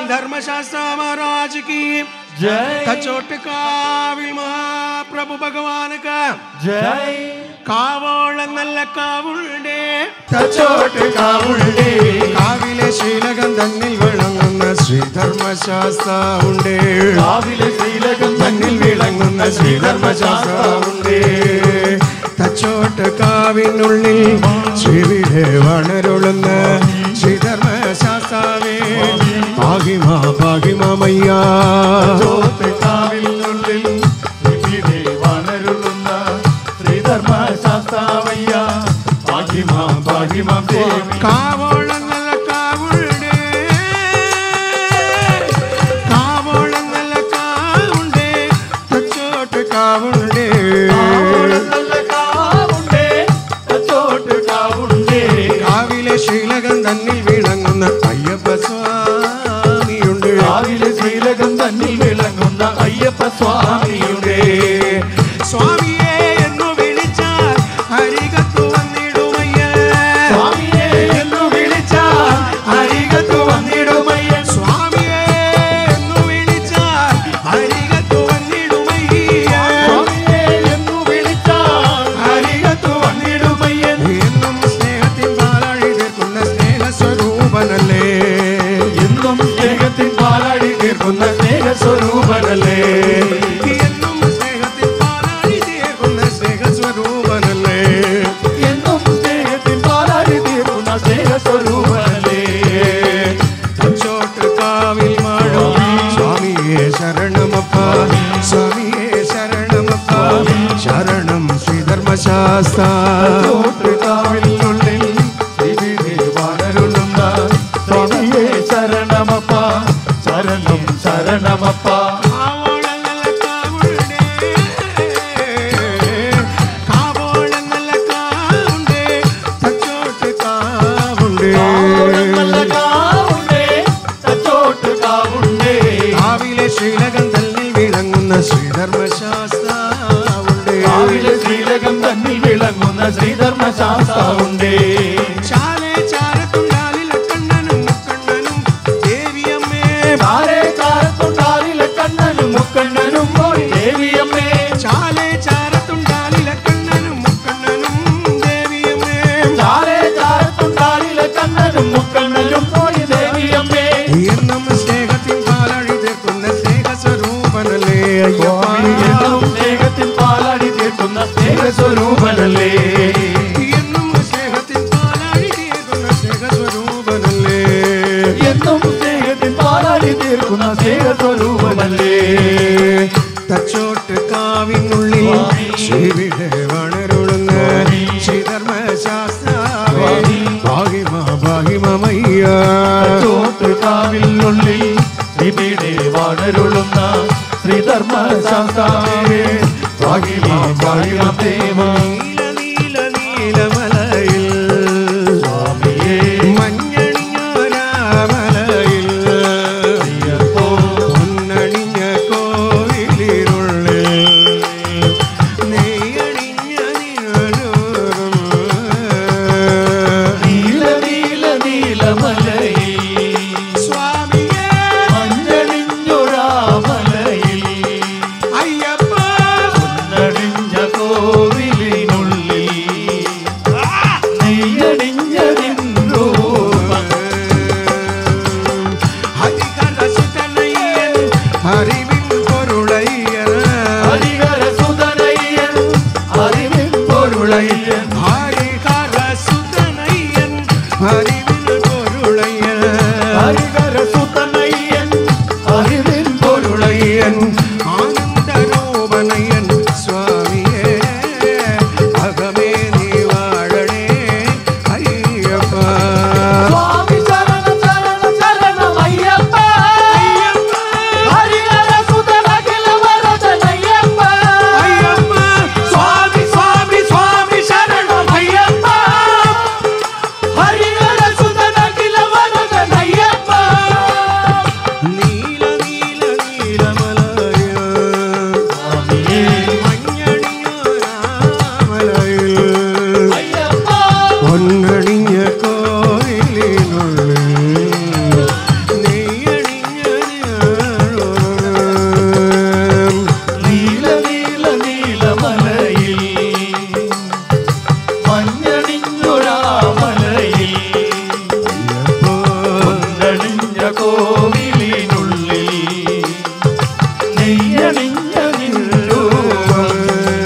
धर्मशास्त्र महाराज की जय। कचोटकाविल महाप्रभु भगवान का जय। कावोळ नल्ल कावुंडे कचोटकावुंडे काविले श्रीलगंधनिल विളങ്ങുന്ന ശ്രീധർമ്മശാസ്ത്ര ഉണ്ടേ കാവിലെ ശ്രീലഗന്ധനിൽ വിളങ്ങുന്ന ശ്രീധർമ്മശാസ്ത്ര ഉണ്ടേ കച്ചോട്ടക്കാവിനുള്ളിൽ ശ്രീവിടെ വളരുളുന്ന ശ്രീധർമ്മശാസ്താവേ ഭാഗ്യമ ഭാഗ്യമമയ്യ കച്ചോട്ടക്കാവിനുള്ളിൽ ശ്രീവിടെ വളരുളുന്ന ശ്രീധർമ്മശാസ്താവയ്യ ഭാഗ്യമ ഭാഗ്യമേ കാവോള നല്ല കാവുണ്ടേ കാവോള നല്ല കാവുണ്ടേ കച്ചോട്ടക്കാവുണ്ടേ ശ്രീലഗന്ധനിൽ വിളങ്ങുന്ന അയ്യപ്പ സ്വാമിയുണ്ട് കാവിലെ ശ്രീലഗന്ധനിൽ വിളങ്ങുന്ന അയ്യപ്പ സ്വാമിയുണ്ട് സ്വാമിയെ എന്നു വിളിച്ചാൽ അരികത്തു വന്നിടുമയ്യ സ്വാമിയെ എന്നു വിളിച്ചാൽ അരികത്തു വന്നിടുമയ്യ സ്വാമിയെ എന്നു വിളിച്ചാൽ അരികത്തു വന്നിടുമയ്യ സ്വാമിയെ എന്നു വിളിച്ചാൽ അരികത്തു വന്നിടുമയ്യ എന്നും സ്നേഹത്തിൻ പാലാഴി തീർക്കുന്ന സ്നേഹസ്വരൂപനല്ലേ എന്നും സ്നേഹത്തിൻ പാലാഴി തീർക്കുന്ന സ്നേഹസ്വരൂപനല്ലേ എന്നും സ്നേഹത്തിൻ പാലാഴി തീർക്കുന്ന സ്നേഹസ്വരൂപനല്ലേ എന്നും സ്നേഹത്തിൻ പാലാഴി തീർക്കുന്ന സ്നേഹസ്വരൂപനല്ലേ കച്ചോട്ടക്കാവിൽ മാടും സ്വാമിയെ ശരണമപ്പ സ്വാമിയെ ശരണമപ്പ ശരണം ശ്രീധർമ്മശാസ്ത്ര കച്ചോട്ടക്കാവിനുള്ളിൽ ശ്രീവിടെ വളരുളുന്ന സ്വാമിയെ ശരണമപ്പ ശരണം ശരണമപ്പ ശ്രീലഗന്ധനിൽ വിളങ്ങുന്ന ശ്രീധർമ്മശാസ്ത്ര കാവിലെ ശ്രീലഗന്ധനിൽ വിളങ്ങുന്ന ശ്രീധർമ്മശാസ്ത്ര ഉണ്ട് ചാലേ ചാരത്തുണ്ടാലിലെ കണ്ണനും മുക്കണ്ണനും ദേവിയമ്മേ ചാലേ ചാരത്തുണ്ടാലിലെ കണ്ണനും മുക്കണ്ണനും ദേവിയമ്മേ ചാലേ ചാരത്തുണ്ടാലിലെ കണ്ണനും മുക്കണ്ണനും ദേവിയമ്മേ ചാലേ ചാരത്തുണ്ടാലിലെ കണ്ണനും മുക്കണ്ണനും ദേവിയമ്മേ എന്നും സ്നേഹത്തിൻ പാലാഴി തീർക്കുന്ന സ്നേഹസ്വരൂപനല്ലേ എന്നും സ്നേഹത്തിൻ പാലാഴി തീർക്കുന്ന സ്നേഹസ്വരൂപനല്ലേ എന്നും സ്നേഹത്തിൻ പാലാഴി തീർക്കുന്ന സ്നേഹസ്വരൂപനല്ലേ എന്നും സ്നേഹത്തിൻ പാലാഴി തീർക്കുന്ന സ്നേഹസ്വരൂപനല്ലേ കച്ചോട്ടക്കാവിനുള്ളിൽ ശ്രീവിടെ വളരുളുന്ന ശ്രീധർമ്മശാസ്താവേ ഭാഗ്യമ ഭാഗ്യമമയ്യ കച്ചോട്ടക്കാവിനുള്ളിൽ ശ്രീവിടെ വളരുളുന്ന ശ്രീധർമ്മശാസ്താവേ ഭാഗ്യമ ഭാഗ്യമദേവ നീല നീലമലയിൽ സ്വാമിയേ മഞ്ഞണിഞ്ഞൊരാമലയിൽ പൊന്നണിഞ്ഞ കോവിലിരുള്ളിൽ നെയ്യണിഞ്ഞ നീലൂറും നീല നീല നീലമലയിൽ സ്വാമിയേ മഞ്ഞണിഞ്ഞൊരാമലയിൽ അയ്യപ്പ പൊന്നണിഞ്ഞ കോവിലിനുള്ളിൽ നെയ്യണിഞ്ഞ നിൻരൂപം ഹരിഹരസുതനയ്യൻ അറിവിൻ പൊരുളയ്യൻ ഹരിഹരസുതനയ്യൻ അറിവിൻ പൊരുളയ്യൻ ഹരിഹരസുതനയ്യൻ അറിവിൻ പൊരുളയ്യൻ ഹരിഹരസുതനയ്യൻ അറിവിൻ പൊരുളയ്യൻ ആനന്ദരൂപനയ്യൻ സ്വാമിയേ അകമേ നീ വാഴണേ അയ്യപ്പ സ്വാമി ശരണം ശരണം ശരണം അയ്യപ്പ അയ്യപ്പ ഹരിഹരസുതനഖില വരദനയ്യപ്പ അയ്യപ്പ സ്വാമി സ്വാമി സ്വാമി ശരണം കോവിലിനുള്ളിൽ നെയ്യണിഞ്ഞ നിന്നൂപം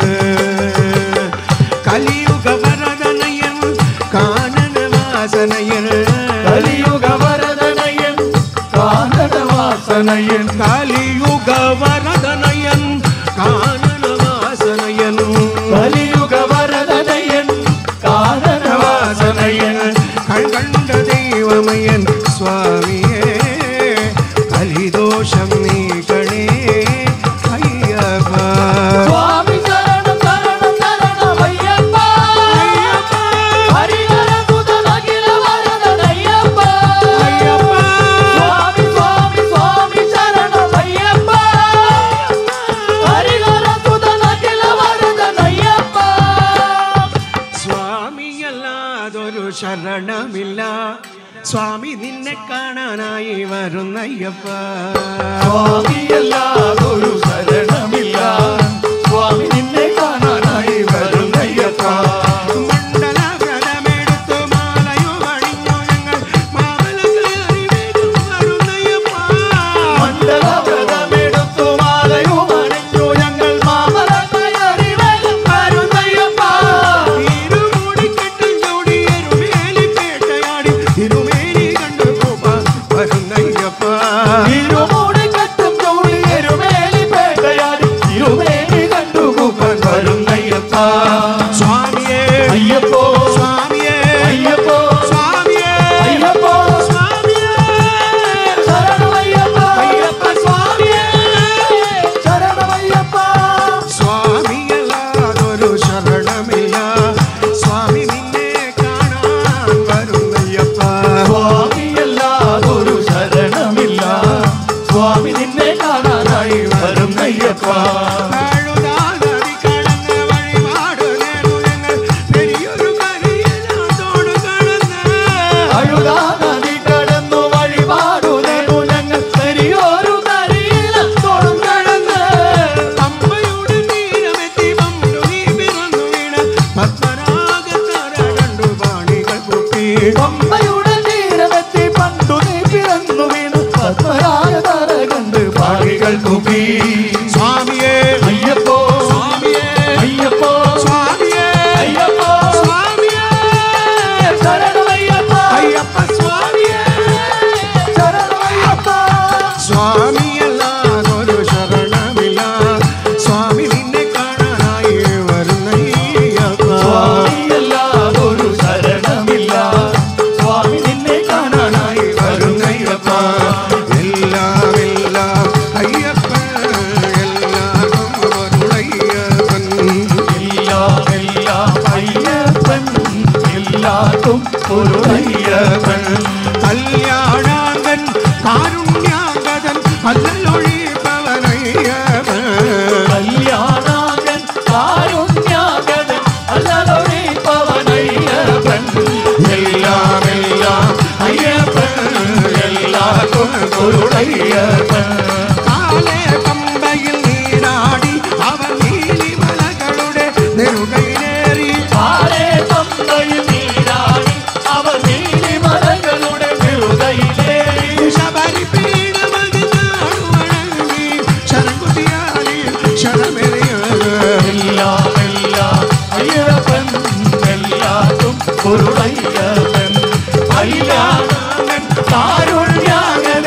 കലിയുഗ വരദനയൻ കാനനവാസനയൻ കലിയുഗ വരദനയൻ കാനനവാസനയൻ കലിയുഗ വരദനയൻ കാനനവാസനയൻ കലിയുഗ വരദനയൻ കാനനവാസനയൻ കണ്ട ദൈവമയൻ സ്വാമിയേ കലിദോഷം നീക്കണേ അയ്യപ്പ സ്വാമി ശരണം ശരണം ശരണമയ്യപ്പ ഹരിഹര സുതനഖില വരദനയ്യപ്പ അയ്യപ്പ സ്വാമി സ്വാമി സ്വാമി ശരണമയ്യപ്പ ഹരിഹര സുതനഖില വരദനയ്യപ്പ സ്വാമിയല്ലാതൊരു ശരണമില്ല സ്വാമി നിന്നെ കാണാനായി വരുന്നയ്യപ്പ സ്വാമിയല്ലാതൊരു ശരണമില്ല സ്വാമി നിന്നെ കാണാനായി വരുന്നയ്യപ്പ മണ്ഡലവ്രതമെടുത്തു മാലയോ അണിഞ്ഞു ഞങ്ങൾ മാമല കയറി വേഗം വരുന്നയ്യപ്പ മണ്ഡലവ്രതമെടുത്തു മാലയും അണിഞ്ഞു ഞങ്ങൾ മാമല കയറി വേഗം വരുന്നയ്യപ്പ ഇരുമൂടിക്കെട്ടിൽ ചൂടി എരുമേലി പേട്ടയാടി തിരുമേനി കണ്ടു പോകാൻ വരുന്നയ്യപ്പ ഇരുമൂടി കെട്ടും ചൂടി എരുമേലി പേട്ടയാടി ഇരുമേലി കണ്ടുകൂപ്പാൻ വരുന്നയ്യപ്പ സ്വാമിയേ അയ്യപ്പോ സ്വാമിയേ അയ്യപ്പോ സ്വാമിയേ അയ്യപ്പോ സ്വാമിയേ ശരണമയ്യപ്പ അയ്യപ്പ സ്വാമിയേ ശരണമയ്യപ്പ സ്വാമിയല്ലാതൊരു ശരണമില്ല സ്വാമി നിന്നെ കാണാൻ വരുന്നയ്യപ്പ സ്വാമിയല്ലാതൊരു ശരണമില്ല സ്വാമി നിന്നെ കാണാനായി വരുന്നയ്യപ്പ താഴുതാനദി കടന്ന് വഴിപാട് നേർന്നു ഞങ്ങൾ പെരിയൊരു കരയിലോട് കടന്ന് അഴുതാ നദി കടന്നു വഴിപാടു നേടു ഞങ്ങൾ പെരിയോരു കരയിലത്തോടും കടന്ന് അമ്മയുടെ തീരമെത്തി പണ്ടു നീ പിറന്നു വീണ പത്മരാഗത്തറ കണ്ടു പാണികൾ കുപ്പി അമ്മയുടെ തീരമെത്തി പണ്ടു നീ പിറന്നു വീണു പത്മരായ തറ കണ്ട് പാടികൾ കുപ്പി സ്വാമിയേ അയ്യപ്പോ സ്വാമിയേ അയ്യപ്പോ സ്വാമിയേ അയ്യപ്പോ സ്വാമിയേ ശരണമയ്യപ്പ അയ്യപ്പ സ്വാമിയേ ശരണമയ്യപ്പ സ്വാമിയല്ലാതൊരു ശരണമില്ല സ്വാമി നിന്നെ കാണാനായി വരുന്നയ്യപ്പ സ്വാമിയല്ലാതൊരു ശരണമില്ല സ്വാമി നിന്നെ കാണാനായി വരുന്നയ്യപ്പ എല്ലാം എല്ലാം അയ്യപ്പ എല്ലാവർക്കും വരുളയ്യപ്പൻ എല്ലാം എല്ലാം അയ്യപ്പൻ എല്ലാവർക്കും ഒരു അയ്യപ്പൻ കല്യാണാങ്കൻ കാരുണ്യാങ്കതൻ അല്ലൊഴിപ്പവനയ്യപ്പൻ കല്യാണാകൻ കാരുണ്യാകൻ അല്ലൊഴിപ്പവനയ്യപ്പൻ എല്ലാം എല്ലാം അയ്യപ്പൻ എല്ലാവർക്കും ഒരു അയ്യപ്പൻ കാലേ പമ്പയിൽ നീരാടി അവൻ നീലിമലകളുടെ നെറുകയിലേറി ആരെ പമ്പയിൽ നീരാടി അവർ നീലിമലകളുടെ നെറുകയിലേറി ശബരി പീഠമതി നാടുവണങ്ങി ശരംകുത്തിയാലി ശരമെറിയത് എല്ലാം എല്ലാം അയ്യപ്പൻ എല്ലാവർക്കും ഒരു അയ്യപ്പൻ കല്യാണാകൻ കാരുണ്യാകൻ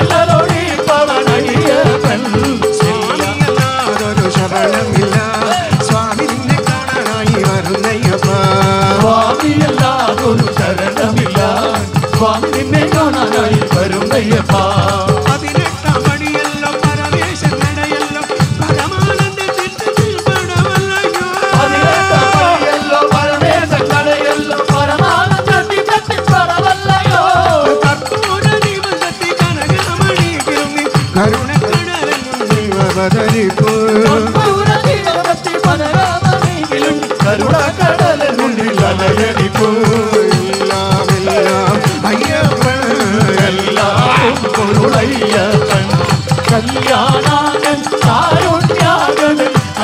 അല്ലൊഴിപ്പവനയ്യപ്പൻ സ്വാമിയല്ലാതൊരു ശരണമില്ല സ്വാമി നിന്നെ കാണാനായി വരുന്നയ്യപ്പ സ്വാമിയല്ലാതൊരു ശരണമില്ല സ്വാമി നിന്നെ കാണാനായി വരുന്നയ്യപ്പ 18 പടിയല്ലോ പരമേശൻ നടയല്ലോ പരമാനന്ദ ചിത്തത്തിൽ പടവല്ലയോ 18 പടിയല്ലോ പരമേശൻ കടയല്ലോ പരമാനന്ദത്തിൽ പടവല്ലയോ കർപ്പൂര ദീപത്തി കനകമണി കിരുങ്ങി കരുണക്കടലെന്നും ദൈവവതരിപ്പു കർപ്പൂരദീപത്തിൽ പനരാമണിയിലും കരുണക്കടലിനുള്ളിൽ അലയടിപ്പൂ എല്ലാം എല്ലാം അയ്യപ്പൻ എല്ലാവർക്കും ഒരു അയ്യപ്പൻ കല്യാണാകൻ കാരുണ്യാകൻ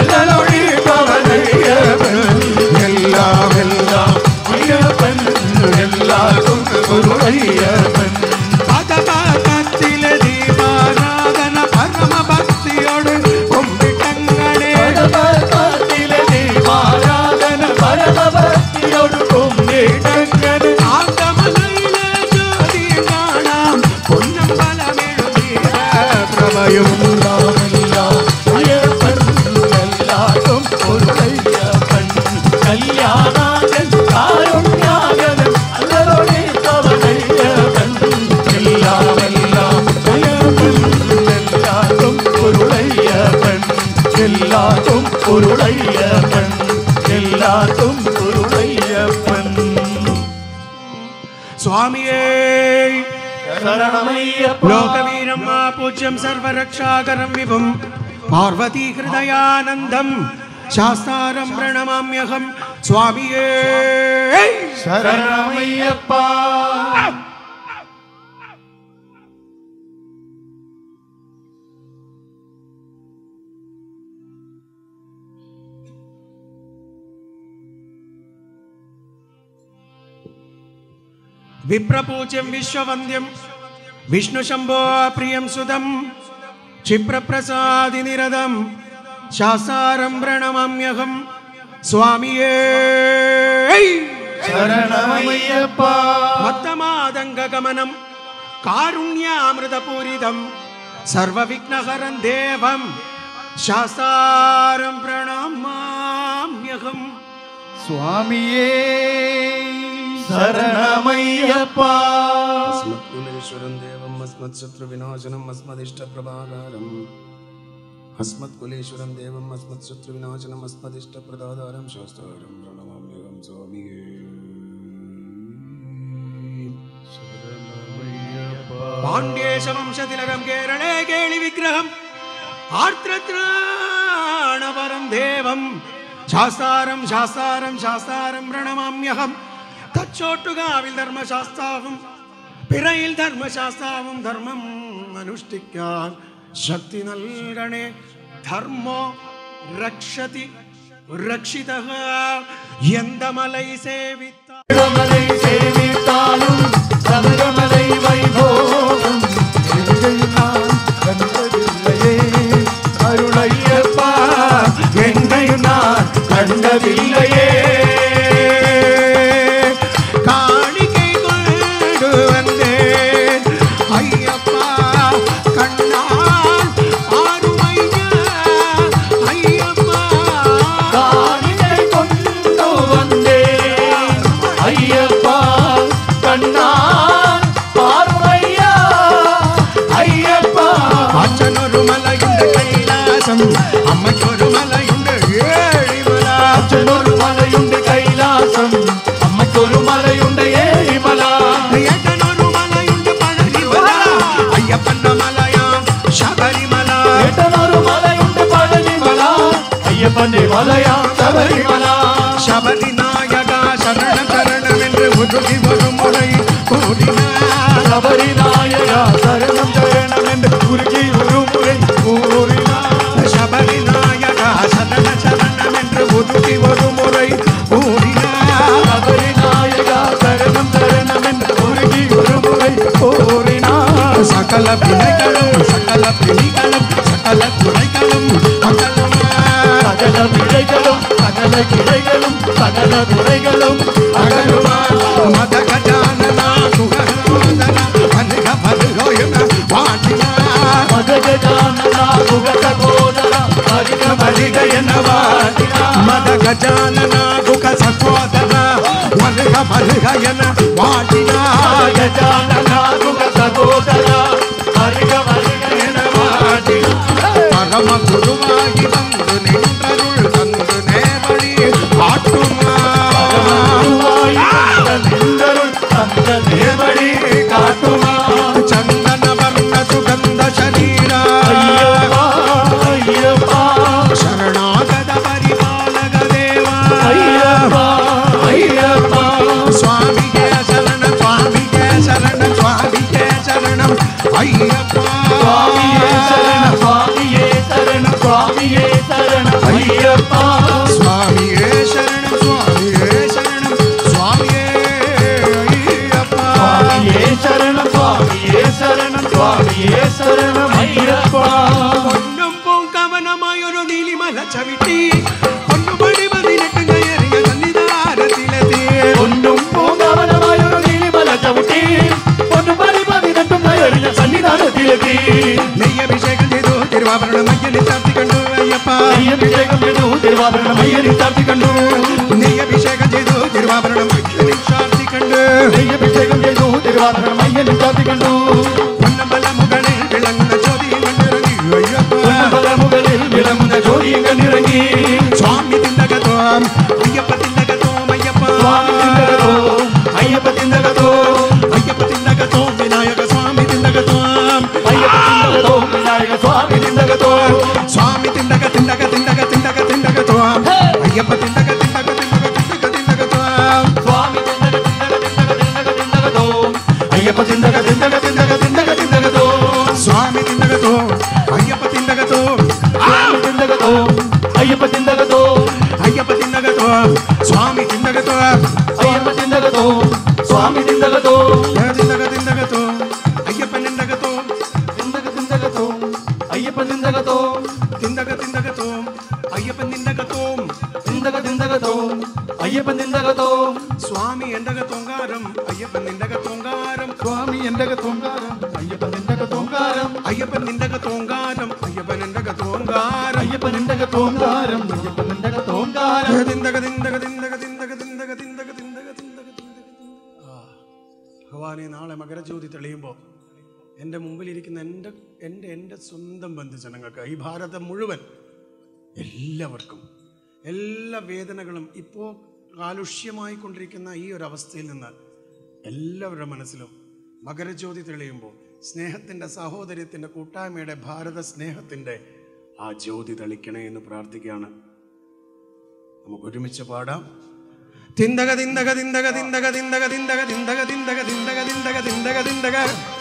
അല്ലൊഴിപ്പവനയ്യപ്പൻ എല്ലാം എല്ലാം അയ്യപ്പൻ എല്ലാവർക്കും ഒരു അയ്യപ്പൻ പദപാകച്ച പൊരുളയ്യപ്പൻ എല്ലാവർക്കും പൊരുളയ്യപ്പൻ സ്വാമിയേ ശരണമയ്യപ്പ ലോകവീരം പൂജ്യം സർവരക്ഷാകരം വിഭും പാർവതീ ഹൃദയാനന്ദം ശാസ്താരം പ്രണമാമ്യഹം സ്വാമിയേ ശരണമയ്യപ്പ വിപ്രപൂജ്യം വിശ്വവന്ദ്യം വിഷ്ണുശംഭോ പ്രിയം സുതം ക്ഷിപ്രപ്രസാദിനിരതം ശാസ്താരം പ്രണമാമ്യഹം സ്വാമിയേ ശരണമയ്യപ്പ മത്തമാതംഗഗമനം കാരുണ്യാമൃതപൂരിതം സർവവിഘ്നഹരം ദേവം ശാസ്താരം പ്രണമാമ്യഹം സ്വാമിയേ ശരണമയ്യപ്പ അസ്മത്കുലേശ്വരം ദേവം അസ്മത്ശത്രുവിനാശനം അസ്മദിഷ്ടപ്രഭാകാരം അസ്മത്കുലേശ്വരം ദേവം അസ്മത്ശത്രുവിനാശനം അസ്മദിഷ്ടപ്രദാതാരം ശാസ്താരം പ്രണമാമ്യഹം സ്വാമിയേ പാണ്ഡ്യേശവംശതിലകം കേരളേ കേളി വിഗ്രഹം ആർദ്രത്രാണപരം ദേവം ശാസ്താരം ശാസ്താരം ശാസ്താരം പ്രണമാമ്യഹം തച്ചോട്ടുകാവിൽ ധർമ്മശാസ്താവും പിറയിൽ ധർമ്മശാസ്താവും ധർമ്മം അനുഷ്ഠിക്കാൻ ശക്തി നൽകണേ ധർമ്മോ രക്ഷതി രക്ഷിതഃ എന്തമലൈ സേവിത്താലും ശബരിമലൈ വൈഭോഗം കണ്ടതില്ലയേ അരുളയ്യപ്പ എങ്കയും ഞാൻ കണ്ടതില്ലയേ അമ്മയ്ക്കൊരു മലയുണ്ട് ഏഴിമല അച്ഛനൊരു മലയുണ്ട് കൈലാസം അമ്മയ്ക്കൊരു മലയുണ്ട് ഏഴിമല ഏട്ടനൊരു മലയുണ്ട് പഴനിമല അയ്യപ്പന്റെ മലയാ ശബരിമല ഏട്ടനൊരു മലയുണ്ട് പഴനിമല അയ്യപ്പന്റെ മലയാ ശബരിമല ശബരി നായക ശരണം ശരണമെன்று ഉരുകി വരും മുறை കൂടിനാർ ശബരി നായക ശരണം ശരണമെன்று ഉരുകി ഒരു മുறை കൂറിനാർ ശബരി നായക ശരണ ശരണമെன்று ഉരുകി ഒരു മുறை കൂടിനാർ ശബരി നായക ശരണം ശരണമെன்று ഉരുകി ഒരു മുறை കൂറിനാർ സകല പിഴകളും സകല പിടികളും സകല കുறைകളും സകല പിഴകളും സകല കിഴകളും സകല കുறைകളും മത ഗജാനന സുഖനോദന ഭരുക ഭരുക എന്ന വാട്ടിന മത ഗജാനന സുഖസഹോദര ഭരുക ഭരുക എന്ന വാട്ടിന മത ഗജാനന സുഖ സഹോദര ഭരുക ഭരുക എന്ന വാട്ടിന ഗജാനന സുഖ സഹോദര ഭരുക ഭരുക എന്ന വാട്ടിന പരമ ഗുരുവായി വന്നു നിன்றരുൾ തന്നു നേവഴി കാട്ടുമാ ചന്ദന വർണ്ണ സുഗന്ധ ശരീര ശരണാഗത പരിപാലക ദേവ സ്വാമികേ ശരണം സ്വാമികേ ശരണം സ്വാമികേ ശരണം അയ്യപ്പ സ്വാമിയേ ശരണം സ്വാമിയേ ശരണം സ്വാമിയേ ശരണം അയ്യപ്പ സ്വാമിയേ ശരണം സ്വാമിയേ ശരണം സ്വാമിയേ അയ്യപ്പ സ്വാമിയേ ശരണം സ്വാമിയേ ശരണം സ്വാമിയേ ശരണം അയ്യപ്പ പൊന്നും പൂങ്കവനമായൊരു നീലിമല ചവിട്ടി പൊന്നുപടി 18 കയറിയ സന്നിധാനത്തിലെത്തി പൊന്നും പൂങ്കവനമായൊരു നീലിമല ചവിട്ടി പൊന്നുപടി 18 കയറിയ സന്നിധാനത്തിലെത്തി നെയ്യഭിഷേകം ചെയ്തു തിരുവാഭരണം അയ്യനെ ചാർത്തി കണ്ടു അയ്യപ്പ നെയ്യഭിഷേകം ചെയ്തു തിരുവാഭരണം അയ്യനെ ചാർത്തി കണ്ടു നെയ്യഭിഷേകം ചെയ്തു തിരുവാഭരണം അയ്യനെ ചാർത്തി കണ്ടു നെയ്യഭിഷേകം ചെയ്തു തിരുവാഭരണം അയ്യനെ ചാർത്തി കണ്ടു പൊന്നമ്പല മുകളിൽ വിളങ്ങുന്ന ജ്യോതിയും കണ്ടിറങ്ങി അയ്യപ്പ മുകളിൽ വിളങ്ങുന്ന ജ്യോതിയും കണ്ടിറങ്ങി വിനായക സ്വാമി തിണ്ടകത്തോ സ്വാമി തിണ്ടക തിണ്ടക തിണ്ടക തിണ്ടക തിണ്ടകത്തോ അയ്യപ്പ തിണ്ടക തിണ്ടക തിണ്ടക തിണ്ടക തിണ്ടകത്തോ സ്വാമി തിണ്ടക തിണ്ടക തിണ്ടക തിണ്ടക തിണ്ടകത്തോ അയ്യപ്പ തിണ്ടക തിണ്ടക തിണ്ടക തിണ്ടക തിണ്ടകത്തോ സ്വാമി തിണ്ടകത്തോ അയ്യപ്പ തിണ്ടകത്തോ സ്വാമി തിണ്ടകത്തോ അയ്യപ്പ തിണ്ടകത്തോ അയ്യപ്പ തിണ്ടകത്തോ സ്വാമി തിണ്ടകത്തോ അയ്യപ്പ തിണ്ടകത്തോ സ്വാമി തിണ്ടകത്തോ തിണ്ടക തിണ്ടകത്തോ അയ്യപ്പ തിണ്ടകത്തോ തിണ്ടക തിണ്ടകത്തോ അയ്യപ്പ തിണ്ടകത്തോ തിണ്ടക തിണ്ടകത്തോ അയ്യപ്പ തിണ്ടകത്തോ തിണ്ടക തിണ്ടകത്തോ അയ്യപ്പ തിണ്ടകത്തോ സ്വാമി എണ്ടകത്തോങ്കാരം അയ്യപ്പ നിണ്ടകത്തോങ്കാരം സ്വാമി എണ്ടകത്തോങ്കാരം അയ്യപ്പ നിണ്ടകത്തോങ്കാരം അയ്യപ്പ നിണ്ടകത്തോങ്കാരം അയ്യപ്പ നിണ്ടകത്തോങ്കാരം അയ്യപ്പ നിണ്ടകത്തോങ്കാരം അയ്യപ്പ നിണ്ടകത്തോങ്കാരം തിണ്ടക തിണ്ടക തിണ്ടക തിണ്ടക തിണ്ടക തിണ്ടക തിണ്ടക തിണ്ടക ഭഗവാനെ നാളെ മകരജ്യോതി തെളിയുമ്പോൾ എൻ്റെ മുമ്പിലിരിക്കുന്ന എൻ്റെ സ്വന്തം ബന്ധുജനങ്ങൾക്ക് ഈ ഭാരതം മുഴുവൻ എല്ലാവർക്കും എല്ലാ വേദനകളും ഇപ്പോൾ കാലുഷ്യമായി കൊണ്ടിരിക്കുന്ന ഈ ഒരു അവസ്ഥയിൽ നിന്ന് എല്ലാവരുടെ മനസ്സിലും മകരജ്യോതി തെളിയുമ്പോൾ സ്നേഹത്തിൻ്റെ സഹോദര്യത്തിൻ്റെ കൂട്ടായ്മയുടെ ഭാരത സ്നേഹത്തിൻ്റെ ആ ജ്യോതി തെളിക്കണേ എന്ന് പ്രാർത്ഥിക്കുകയാണ്. നമുക്ക് ഒരുമിച്ച് പാടാം. തിന്തക തിന്തക തിന്തക തിന്തക തിന്തക തിന്തക തിന്തക തിന്തക തിന്തക തിന്തക തിന്തക തിന്തക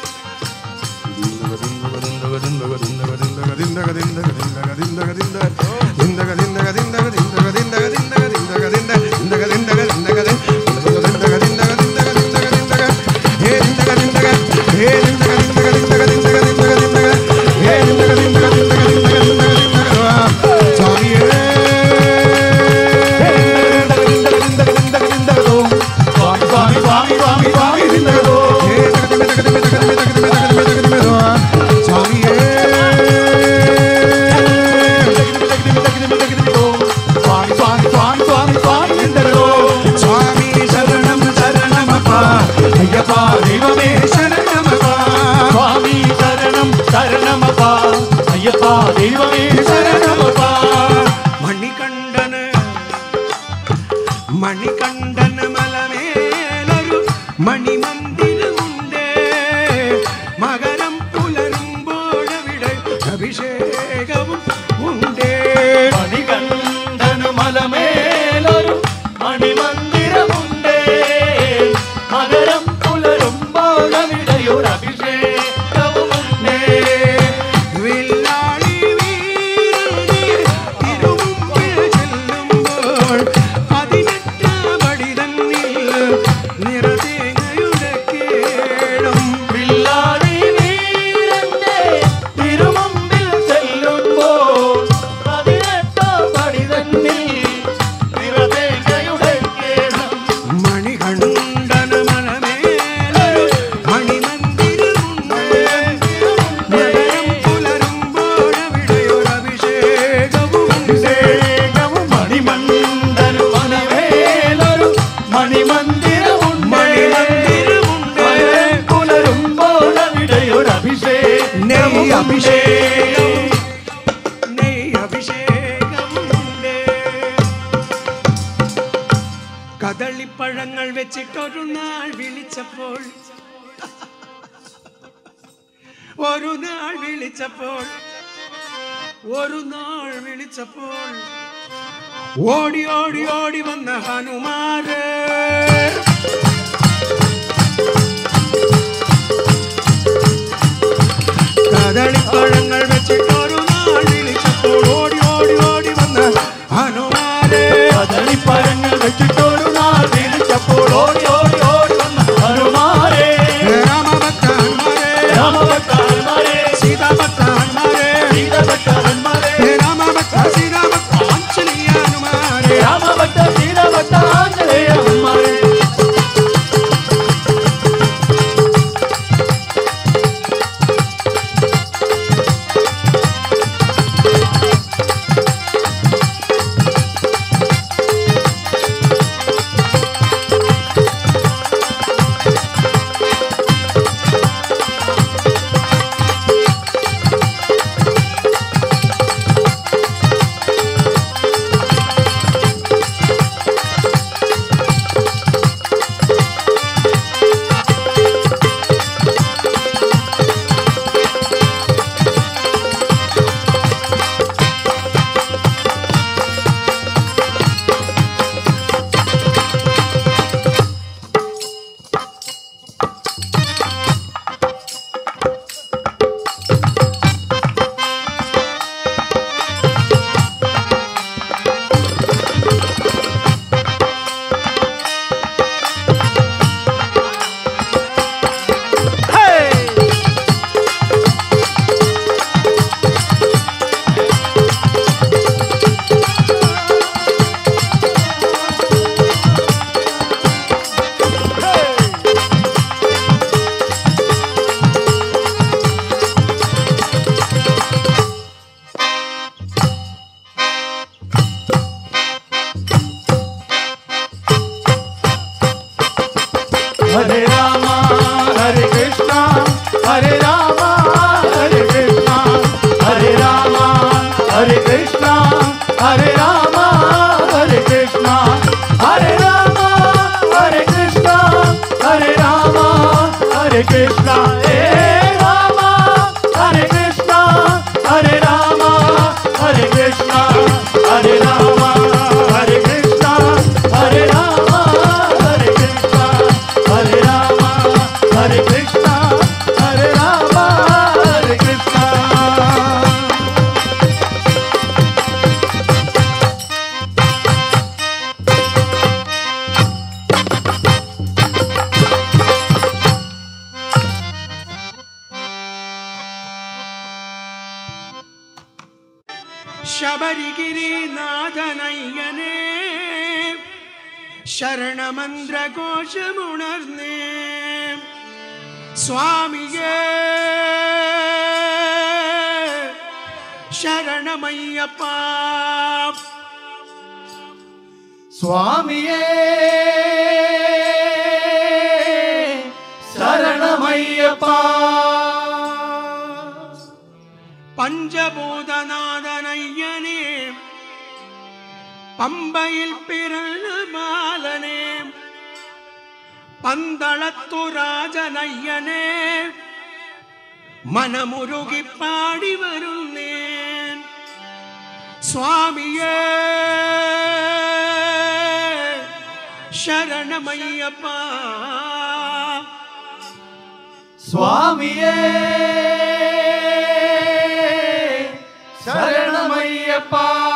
മണികണ്ഠന് മലമേലൊരു മണിമന്ദിരമുണ്ട്. മകരം പുലരുമ്പോഴവിടെ അഭിഷേകവും ഉണ്ട്. മണികണ്ഠന് മലമേലൊരു മണിമന്ദിരമുണ്ട്. മകരം പുലരുമ്പോഴവിടെയൊരു അഭിഷേകവുമുണ്ട്. വില്ലാളി വീരനെ തിരുമുമ്പിൽ ചെല്ലുമ്പോൾ നിറതേങ്ങയുടെ കേളം. വില്ലാളി വീരന്റെ തിരുമുമ്പിൽ ചെല്ലുമ്പോൾ 18 പടി തന്നിൽ നിറതേങ്ങയുടെ കേളം. മണികണ്ഠന് മലമേലൊരു മണിമന്ദിരമുണ്ട്. മകരം പുലരുമ്പോഴവിടെയൊരു അഭിഷേകവുമുണ്ട്. മണിമണ്ഡലു മലമേലൊരു മണിമന്ദിരമുണ്ട്. പുലരുമ്പോഴവിടെയൊരു അഭിഷേകം. അഭിഷേകമുണ്ട്. കദളിപ്പഴങ്ങൾ വെച്ചിട്ടൊരു നാൾ വിളിച്ചപ്പോൾ ഓടി ഓടി ഓടി വന്ന ഹനുമാര് കദളിപ്പഴങ്ങൾ വെച്ചിട്ടൊരു നാൾ വിളിച്ചപ്പോൾ ഓടി ഓടി ഓടി വന്ന ഹനുമാര്. കദളിപ്പഴങ്ങൾ വെച്ചിട്ടൊരു നാൾ വിളിച്ചപ്പോൾ ഓടി ഓടി ഓടി വന്ന ഹനുമാരെ. രാമഭക്തന്മാരെ രാമഭക്തന്മാരെ സീതാഭക്തന്മാരെ സീതാഭക്തന്മാരെ രാമഭക്ത സീതാഭക്ത ആഞ്ജനേയ ഹനുമാരെ. രാമഭക്ത സീതാഭക്ത ആഞ്ജനേയ ഹനുമാരെ. ശബരിഗിരിനാഥനയ്യനേ ശരണമന്ത്രഘോഷമുണർന്നേ സ്വാമിയേ ശരണമയ്യപ്പ സ്വാമിയേ ശരണമയ്യപ്പ പഞ്ചഭൂതനാഥനയ്യനേ പമ്പയിൽ പിറന്ന ബാലനേ പന്തളത്തു രാജനയ്യനേ മനമുരുകി പാടി വരുന്നേൻ സ്വാമിയേ ശരണമയ്യപ്പ സ്വാമിയേ ശരണമയ്യപ്പ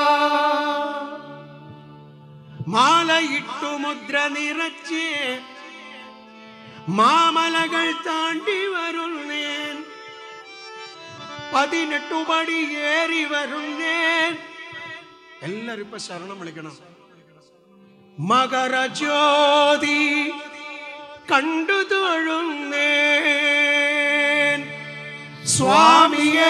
മാലയിട്ടു മുദ്ര നിറച്ച് മാമലകൾ താണ്ടി വരുന്നേൻ 18 പടി ഏറി വരുന്നേൻ എല്ലാരും ഇപ്പൊ ശരണം വിളിക്കണം മകരജ്യോതി കണ്ടു തൊഴുന്നേൻ സ്വാമിയേ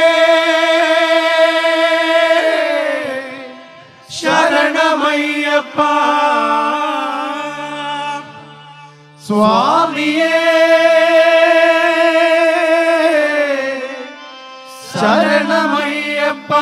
ശരണമയ്യപ്പ സ്വാമിയേ ശരണമയ്യപ്പ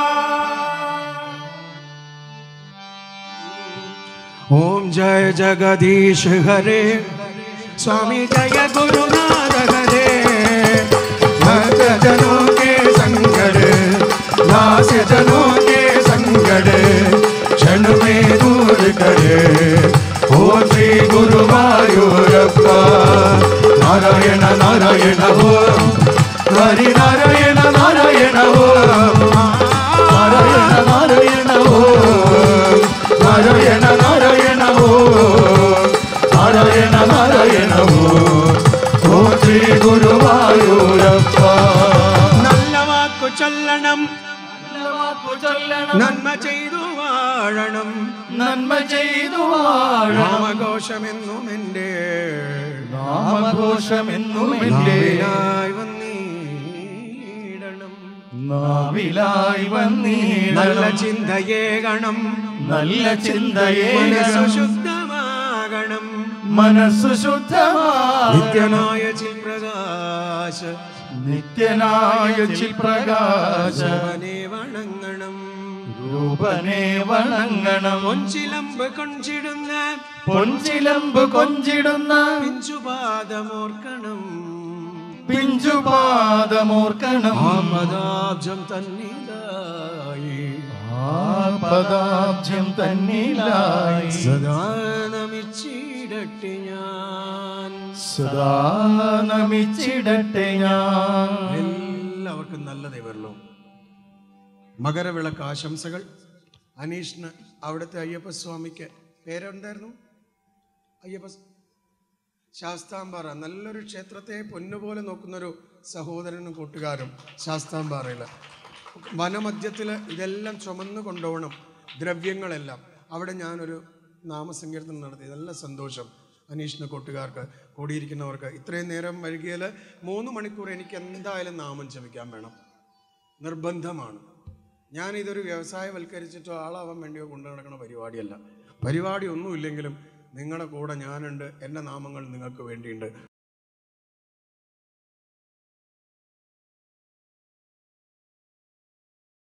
ओम जय जगदीश हरे स्वामी जय गुरुनाथ हरे भक्त जनों के संकट नाश जनों के संकट क्षण में दूर करे ओ श्री गुरुवायूरप्पा नारायण नारायण हो हरि नारायण नारायण हो നാരായണ നാരായണ ഓ नारायण नारायण हो नारायण नारायण हो ओ श्री गुरुवायूरप्प നല്ല വാക്കു ചൊല്ലണം നന്മ ചെയ്തു വാഴണം നന്മ ചെയ്തു വാഴണം നാമഘോഷമെന്നും എൻ്റെ നാമഘോഷമെന്നും എൻ്റെ നാവിലായി വന്നിടണം നാവിലായി വന്നീടണം നല്ല ചിന്തയേകണം നല്ല ചിന്തയേ മനസ്സു ശുദ്ധമാകണം മനസ്സു ശുദ്ധമാ നിത്യനായ ചിൽപ്രകാശ നിത്യനായ ചിൽപ്രകാശ ശിവനെ വണങ്ങണം രൂപനെ വണങ്ങണം പൊൻചിലമ്പ് കൊഞ്ചിടുന്ന പൊൻചിലമ്പ് കൊഞ്ചിടുന്ന പിഞ്ചുപാദമോർക്കണം പിഞ്ചുപാദമോർക്കണം ആ പദാബ്ജം തന്നിലായി ആ പദാബ്ജം തന്നിലായി സദാ നമിച്ചിടട്ടെ ഞാൻ സദാ നമിച്ചിടട്ടെ ഞാൻ എല്ലാവർക്കും നല്ലതേ വരുള്ളൂ മകരവിളക്ക് ആശംസകൾ അനീഷിന് അവിടുത്തെ അയ്യപ്പസ്വാമിക്ക് പേരെന്തായിരുന്നു അയ്യപ്പ ശാസ്താംപാറ നല്ലൊരു ക്ഷേത്രത്തെ പൊന്നുപോലെ നോക്കുന്നൊരു സഹോദരനും കൂട്ടുകാരും ശാസ്താംപാറയിൽ വനമധ്യത്തിൽ ഇതെല്ലാം ചുമന്നു കൊണ്ടുപോകണം ദ്രവ്യങ്ങളെല്ലാം അവിടെ ഞാനൊരു നാമസങ്കീർത്തനം നടത്തി നല്ല സന്തോഷം അനീഷിന് കൂട്ടുകാർക്ക് കൂടിയിരിക്കുന്നവർക്ക് ഇത്രയും നേരം വൈകിയാൽ 3 മണിക്കൂർ എനിക്ക് എന്തായാലും നാമം ജപിക്കാൻ വേണം നിർബന്ധമാണ് ഞാനിതൊരു വ്യവസായവൽക്കരിച്ചിട്ടോ ആളാവാൻ വേണ്ടിയോ കൊണ്ടു നടക്കുന്ന പരിപാടിയല്ല പരിപാടി ഒന്നുമില്ലെങ്കിലും നിങ്ങളുടെ കൂടെ ഞാനുണ്ട് എൻ്റെ നാമങ്ങൾ നിങ്ങൾക്ക് വേണ്ടിയുണ്ട്